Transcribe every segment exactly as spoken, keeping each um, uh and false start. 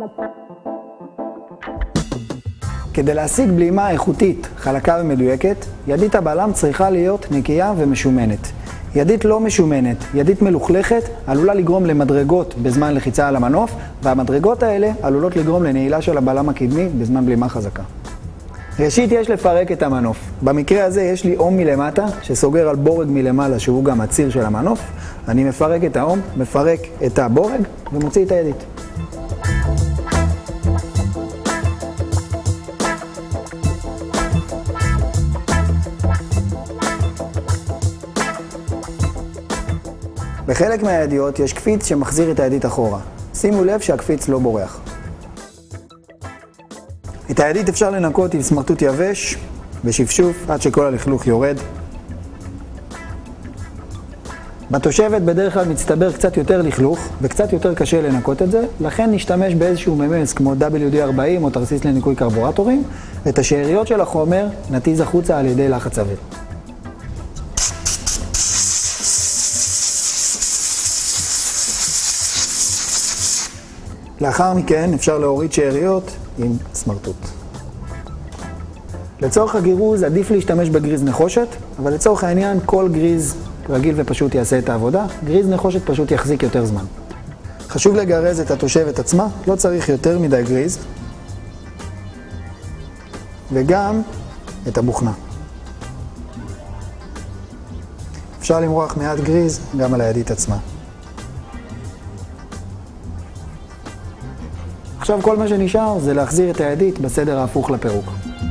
כדי להשיג בלימה איכותית, חלקה ומדויקת, ידית הבלם צריכה להיות נקייה ומשומנת. ידית לא משומנת, ידית מלוכלכת, עלולה לגרום למדרגות בזמן לחיצה על המנוף, והמדרגות האלה עלולות לגרום לנעילה של הבלם הקדמי בזמן בלימה חזקה. ראשית יש לפרק את המנוף. במקרה הזה יש לי אום מלמטה שסוגר על בורג מלמעלה שהוא גם הציר של המנוף. אני מפרק את האום, מפרק את הבורג ומוציא את הידית. בחלק מהידיות יש קפיץ שמחזיר את הידית אחורה. שימו לב שהקפיץ לא בורח. את הידית אפשר לנקות עם סמרטוט יבש ושפשוף עד שכל הלכלוך יורד. בתושבת בדרך כלל מצטבר קצת יותר לכלוך וקצת יותר קשה לנקות את זה, לכן נשתמש באיזשהו ממס כמו דאבליו די ארבעים או תרסיס לניקוי קרבורטורים, ואת השאריות של החומר נתיז החוצה על ידי לחץ אוויר. לאחר מכן אפשר להוריד שאריות עם סמרטוט. לצורך הגירוז עדיף להשתמש בגריז נחושת, אבל לצורך העניין כל גריז רגיל ופשוט יעשה את העבודה. גריז נחושת פשוט יחזיק יותר זמן. חשוב לגרז את התושבת עצמה, לא צריך יותר מדי גריז, וגם את הבוכנה. אפשר למרוח מעט גריז גם על הידית עצמה. עכשיו כל מה שנשאר זה להחזיר את הידית בסדר ההפוך לפירוק.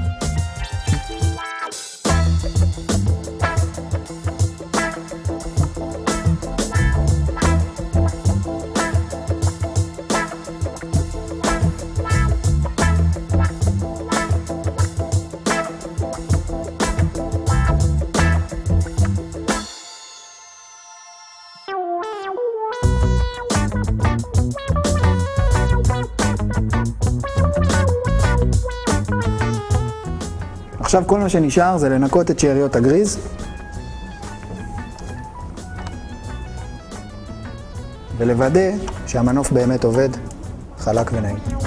עכשיו כל מה שנשאר זה לנקות את שאריות הגריז ולוודא שהמנוף באמת עובד חלק ונעים.